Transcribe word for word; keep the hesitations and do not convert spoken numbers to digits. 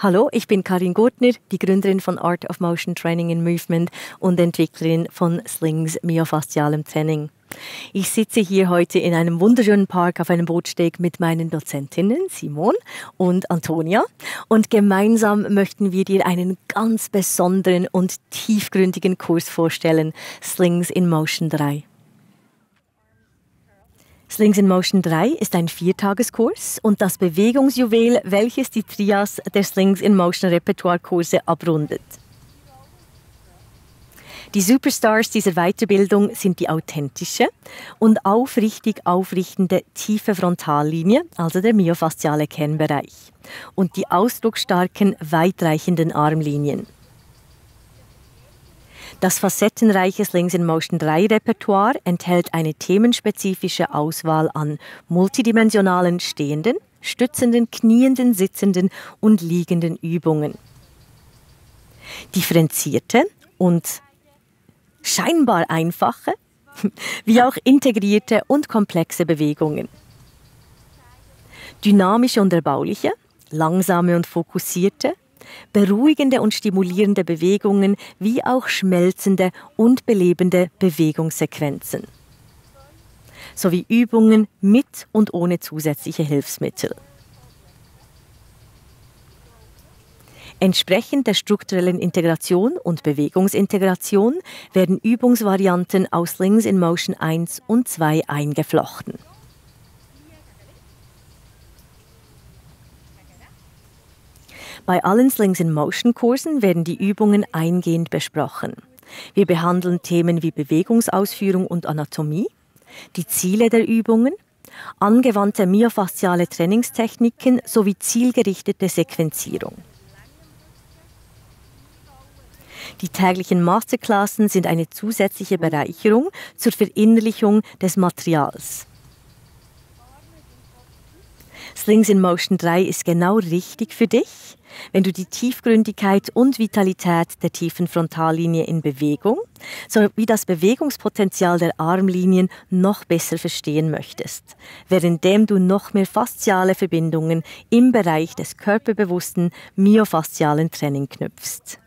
Hallo, ich bin Karin Gurtner, die Gründerin von Art of Motion Training and Movement und Entwicklerin von Slings myofaszialem Training. Ich sitze hier heute in einem wunderschönen Park auf einem Bootsteg mit meinen Dozentinnen Simon und Antonia und gemeinsam möchten wir dir einen ganz besonderen und tiefgründigen Kurs vorstellen, Slings in Motion drei. Slings in Motion drei ist ein Viertageskurs und das Bewegungsjuwel, welches die Trias der Slings in Motion Repertoire-Kurse abrundet. Die Superstars dieser Weiterbildung sind die authentische und aufrichtig aufrichtende tiefe Frontallinie, also der myofasziale Kernbereich, und die ausdrucksstarken, weitreichenden Armlinien. Das facettenreiche Slings in Motion drei Repertoire enthält eine themenspezifische Auswahl an multidimensionalen stehenden, stützenden, knienden, sitzenden und liegenden Übungen. Differenzierte und scheinbar einfache, wie auch integrierte und komplexe Bewegungen. Dynamische und erbauliche, langsame und fokussierte, beruhigende und stimulierende Bewegungen wie auch schmelzende und belebende Bewegungssequenzen. Sowie Übungen mit und ohne zusätzliche Hilfsmittel. Entsprechend der strukturellen Integration und Bewegungsintegration werden Übungsvarianten aus Slings in Motion eins und zwei eingeflochten. Bei allen Slings in Motion Kursen werden die Übungen eingehend besprochen. Wir behandeln Themen wie Bewegungsausführung und Anatomie, die Ziele der Übungen, angewandte myofasziale Trainingstechniken sowie zielgerichtete Sequenzierung. Die täglichen Masterklassen sind eine zusätzliche Bereicherung zur Verinnerlichung des Materials. Slings in Motion drei ist genau richtig für dich, wenn du die Tiefgründigkeit und Vitalität der tiefen Frontallinie in Bewegung sowie das Bewegungspotenzial der Armlinien noch besser verstehen möchtest, währenddem du noch mehr fasziale Verbindungen im Bereich des körperbewussten myofaszialen Training knüpfst.